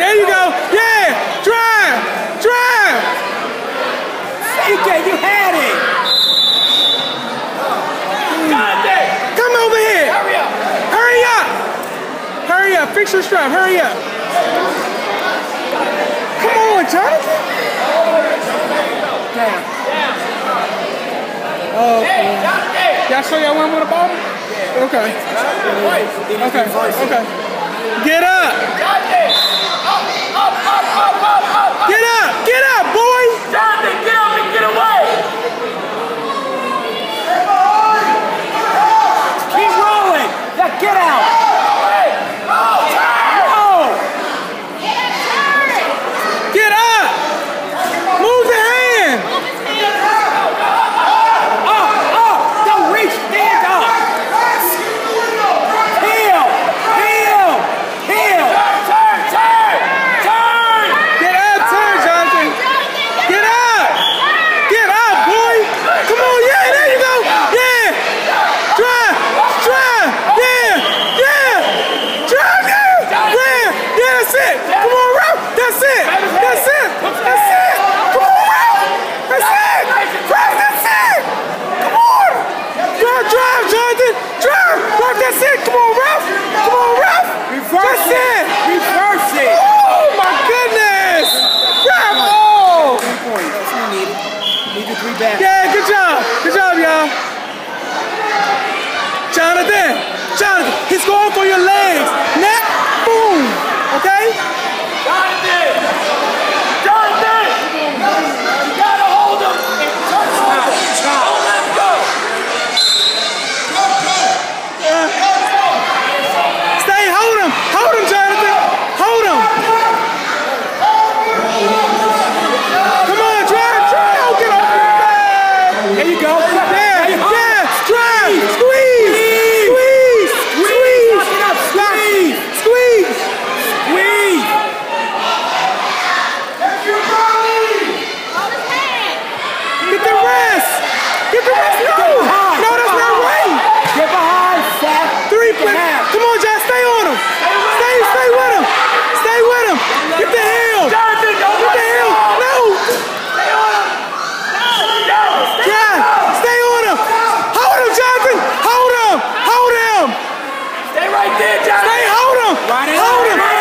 There you go. Yeah. Drive. Drive. CJ, you had it. Come over here. Hurry up. Hurry up. Hurry up. Fix your strap. Hurry up. Come on, Jonathan. Damn. Oh, y'all sure y'all want with a ball? Okay. Okay. Okay. Get up. Get up. Get up, boy. Jonathan, get up and get away. Keep rolling. Now get out. Get up. Move the hand. Don't reach. Stand up. Heel. Heel. Heel. Turn. Turn. Turn. Get up. Turn, Jonathan. Get up. Get up, boy. Come on. Yeah, there you go. Yeah. Drive. Drive. Yeah. Yeah. Drive. Yeah. Yeah. Yeah, that's it. Come on, Ralph. That's it. That's it. That's it. Come on, Ralph. That's it. Ralph, that's it. Come on. Drive, drive, Jonathan. Drive. Ralph, that's it. Come on, Ralph. Come on, Ralph. That's it. Reverse it. Oh, my goodness. Ralph. Oh. 3 points. That's what we needed. Need the 3 back. Yeah, good job. Good job, y'all. Jonathan. Jonathan. He's going for your legs. Net. Boom. Okay? Jonathan! Jonathan! You gotta hold him and turn him. Don't let him go. Stay, hold him. Hold him, Jonathan. Hold him. Come on, drive, drive. Oh, get off your back. There you go. Yeah, yeah, drive. Squeeze. Squeeze. Squeeze. Squeeze. Squeeze. Squeeze. Get the rest. Get the rest. No. No, that's not right. Get behind, Seth. 3 points. Come on, John, stay on him. Stay with him. Stay with him. Get the heel. Jonathan, don't Get the heel. No. stay on him. No. John, stay on him. Hold him, Jonathan. Hold him. Hold him. Stay right there, Jonathan. Stay, hold him. Right in. Hold him.